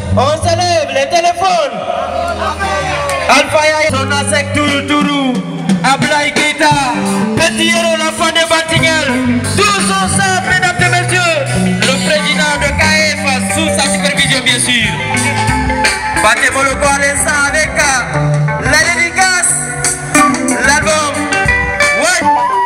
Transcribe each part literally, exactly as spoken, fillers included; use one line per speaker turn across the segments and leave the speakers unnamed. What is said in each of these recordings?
On se lève, les téléphones. Alpha Yaya, Sonasek Tourou Tourou, Ablaï Keita, Petit Héros, l'enfant de Batingel. Tous ensemble, mesdames et messieurs, le président de K F sous sa supervision, bien sûr. Battez Moloko Alessa avec la dédicace, l'album. Ouais.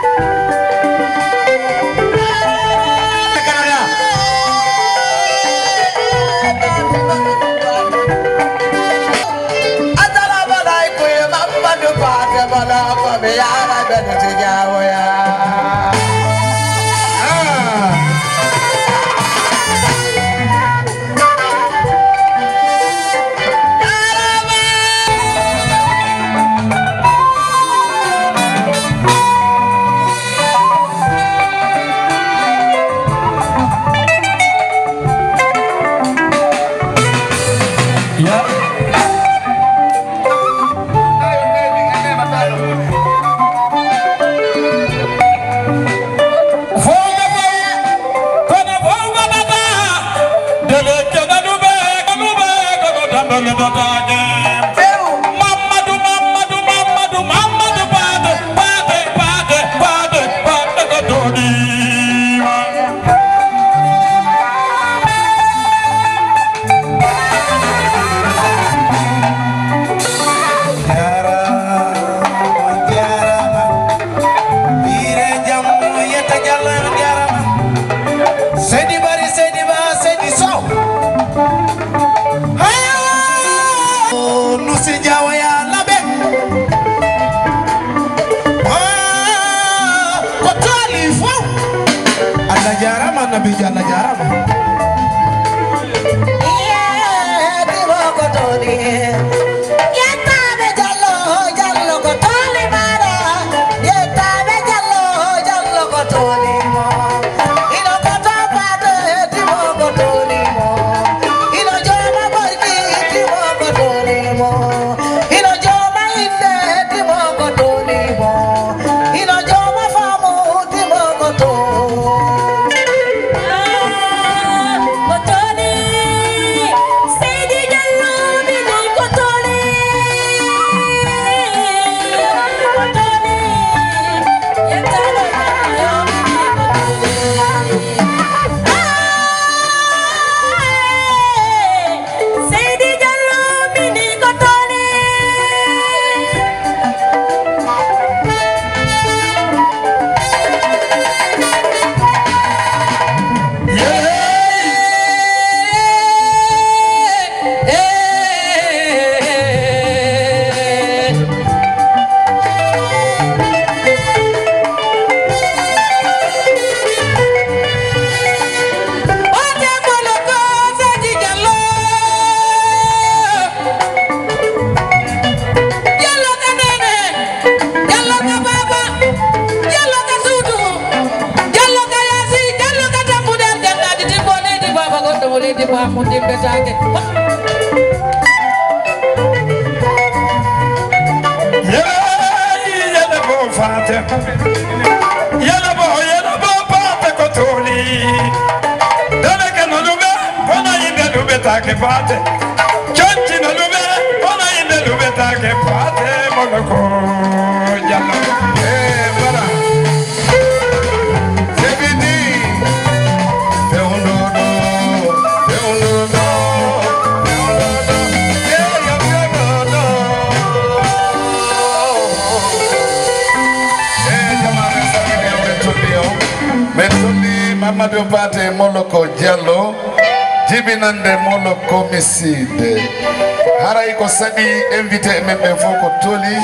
Mamadou Bate Moloko Diallo jibinande Moloko Misside haray ko sadi invité membe foko toli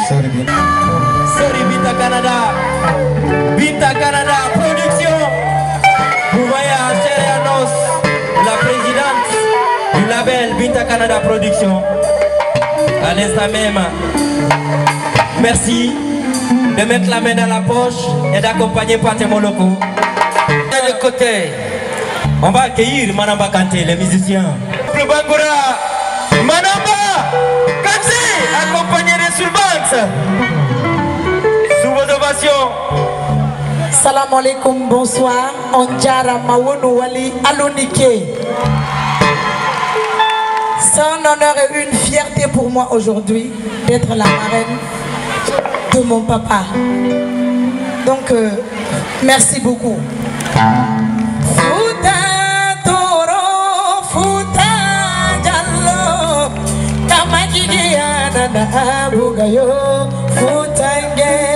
Sorry Binta Canada Binta Canada production. Vous voyez à Chérianos la présidente du label Binta Canada Production à l'instant même. Merci de mettre la main dans la poche et d'accompagner Pathé Moloko. De côté, on va accueillir Manamba Kanté, les musiciens. Le Bangura, Manamba Kanté, accompagné des Sulbans. Sous vos ovations.
Salam alaikum, bonsoir. On diara Mawono Wali Alonike. C'est un honneur et une fierté pour moi aujourd'hui d'être la marraine de mon papa. Donc, euh, merci beaucoup. Fouta Toro, Fouta Jallo, Kamajigi Anana Bugayo, Fouta Nge.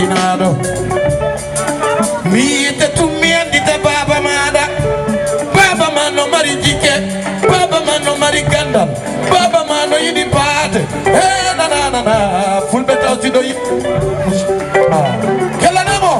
barkinado mi te tummi andita baba mada baba mano mari jike baba mano mari gandal baba mano yidi paate eh na na na na fulbe tawti do yi ah kala namo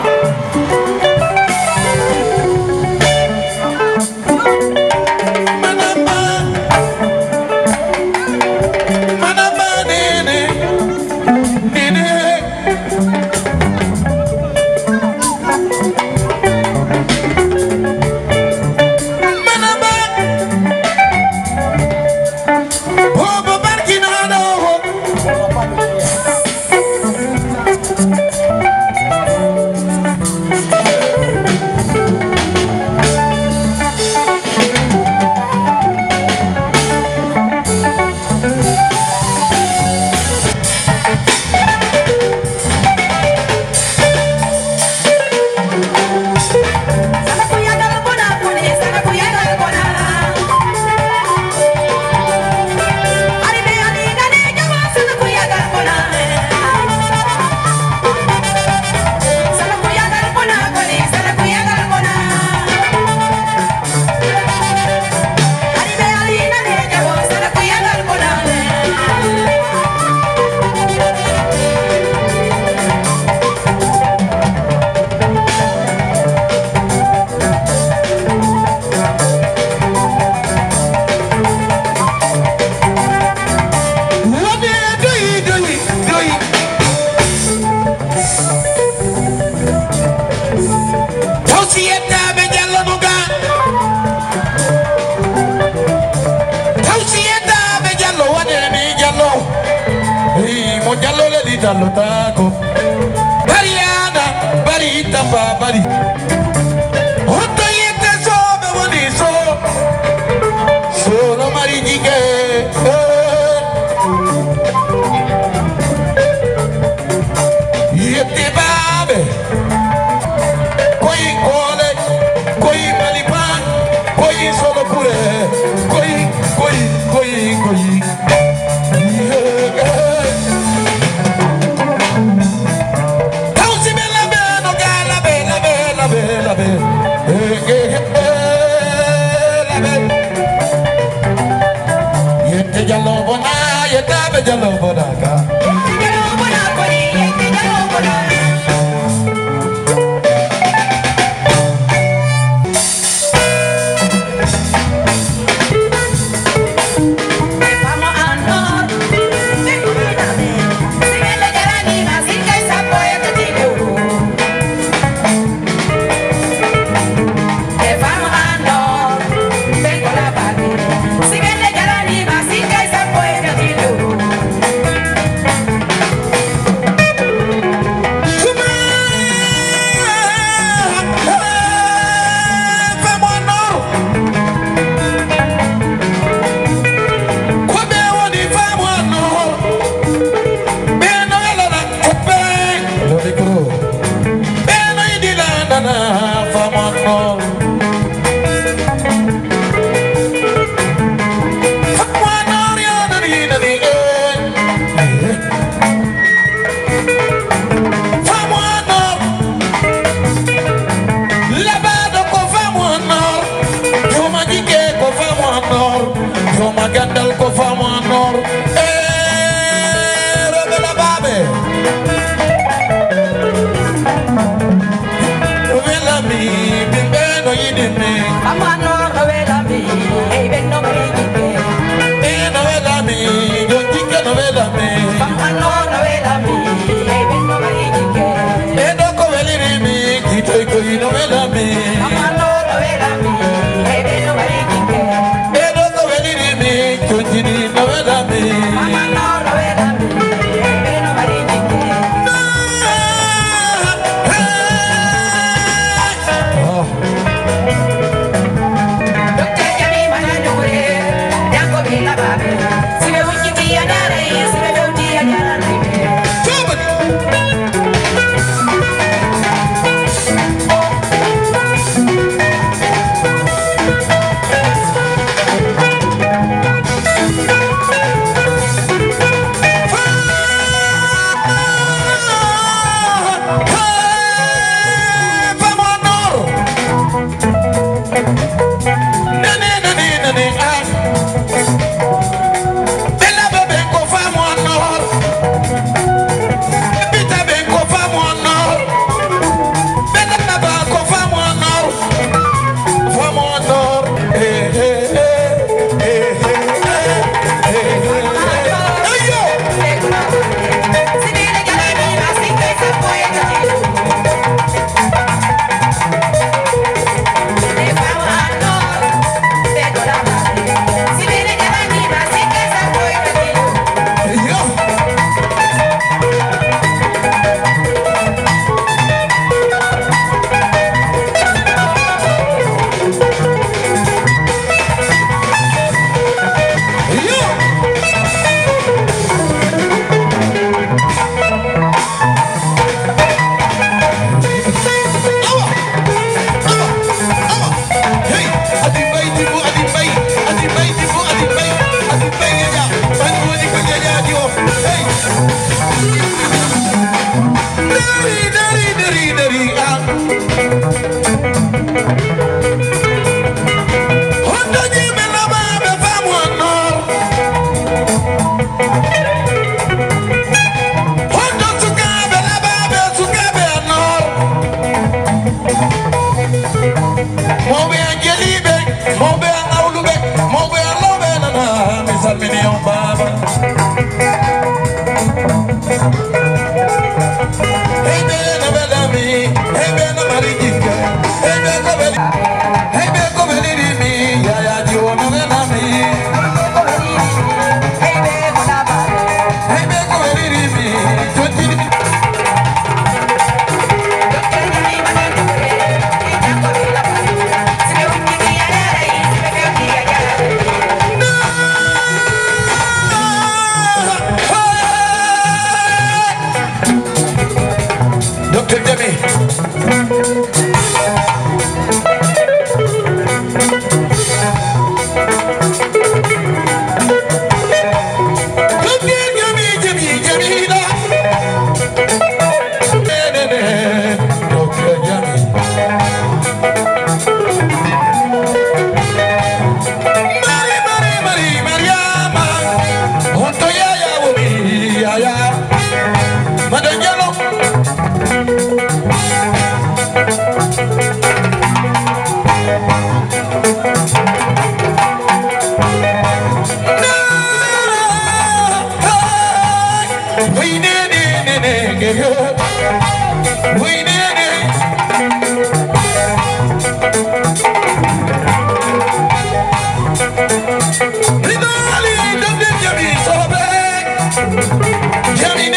Jallo tako Bariana barita pa bari Hoto yete so be woni so Solo mari jike Yete babe Koi kole Koi malipan Koi solo pure Koi koi koi koi Jallo bona yeta be jallo bona ka jallo bona kori yete jallo bona Gandal ko fama nor eh robe la babe robe la mi bimbe no yidime fama nor robe la mi e ben no bari jike eh no la mi yo jike no la mi fama nor robe la mi e ben no bari jike e do ko veliri mi kitoy ko no la mi fama nor robe la mi e ben no bari jike Chunjini novela mi, mama no novela mi, pero no bari jike. We did it, we did it. Ridali, don't let you be so bad. Jamie,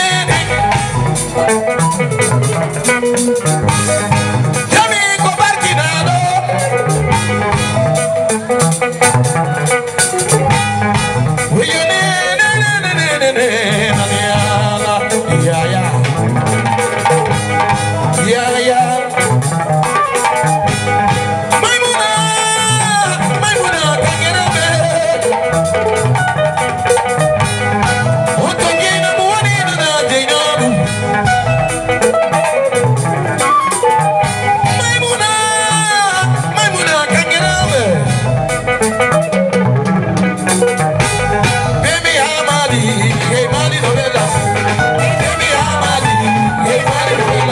Jamie, go back in will you yeah, yeah. Yeah, yeah. Maimuna, Maimuna, can't get up there. What the game of one in another day? Maimuna, Maimuna, can't get up there. Baby, I'm a hey, money, novella. Baby, I'm a hey, money, novella.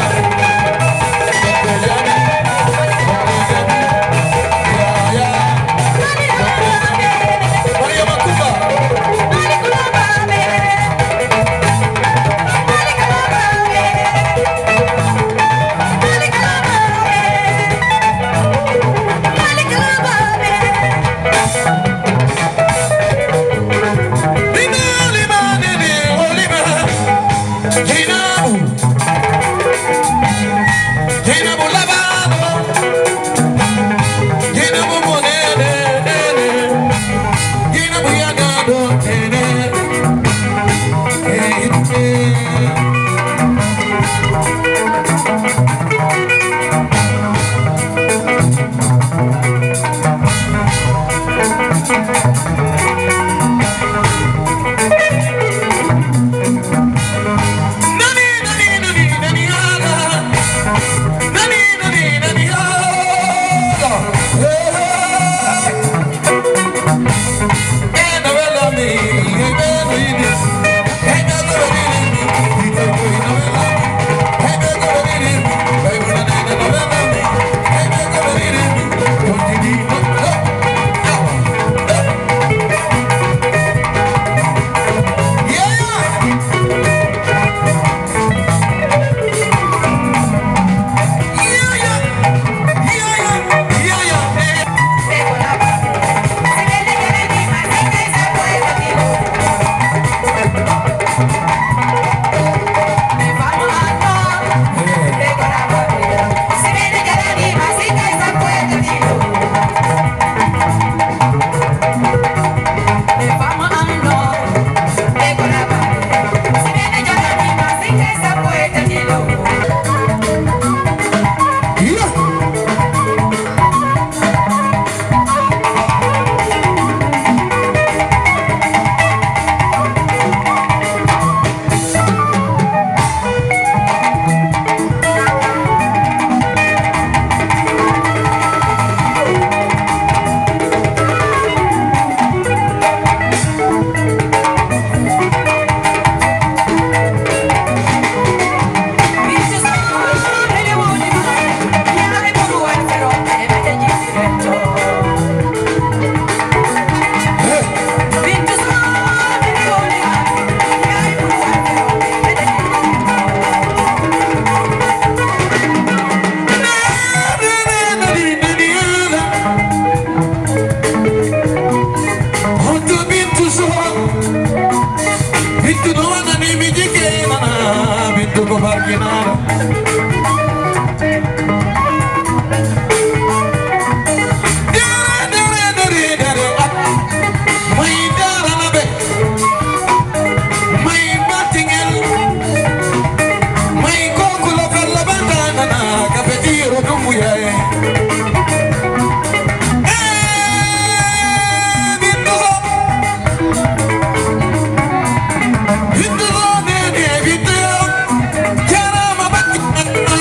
Hit the road, baby,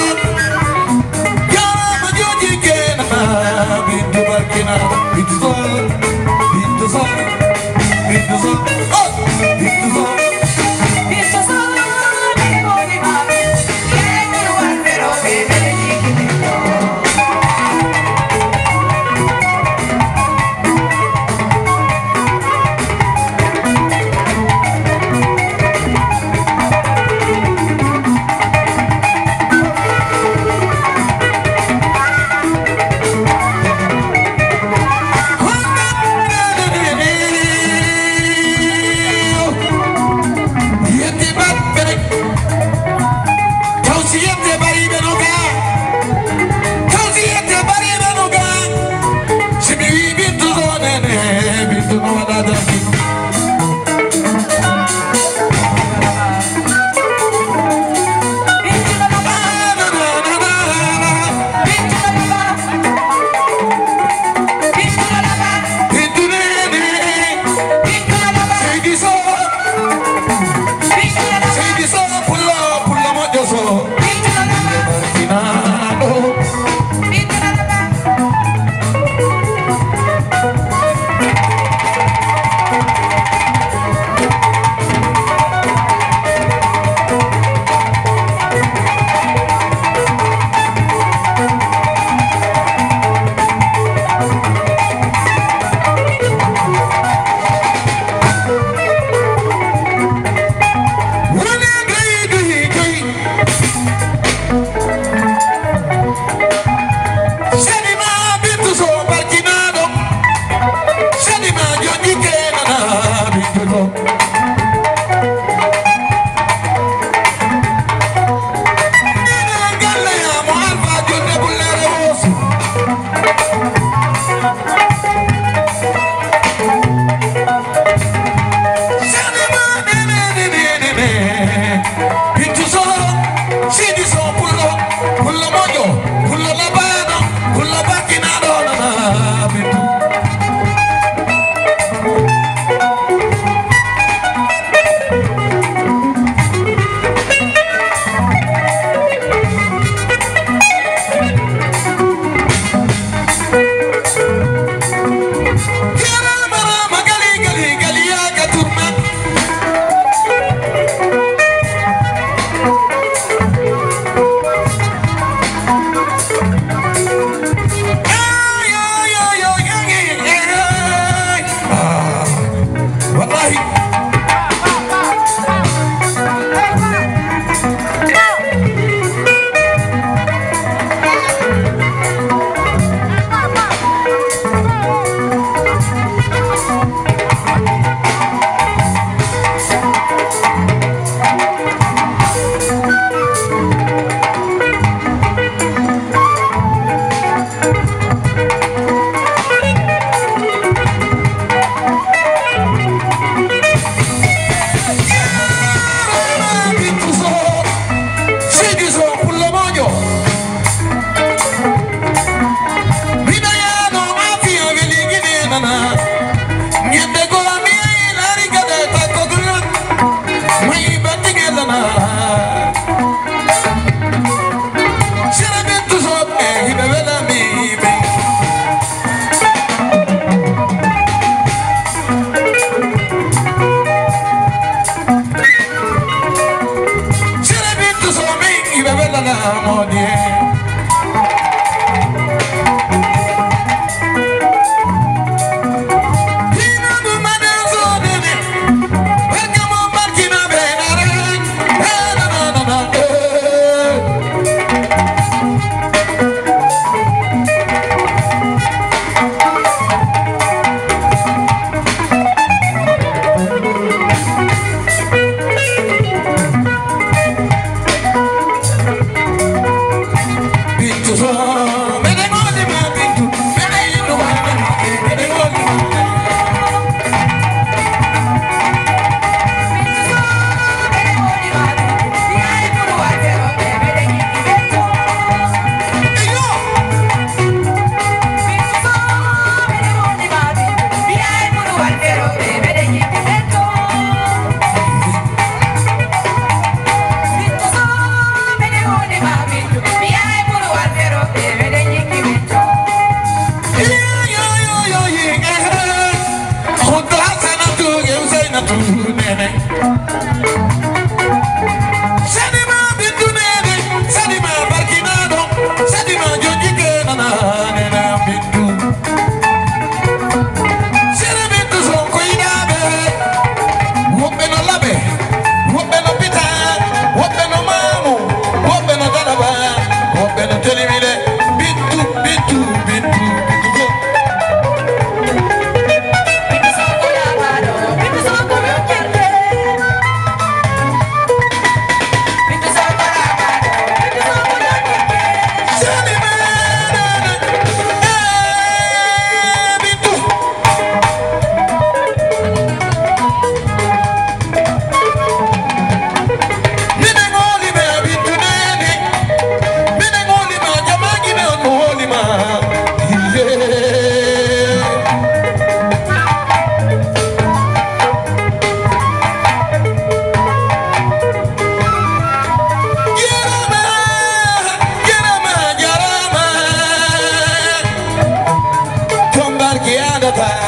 Yarama,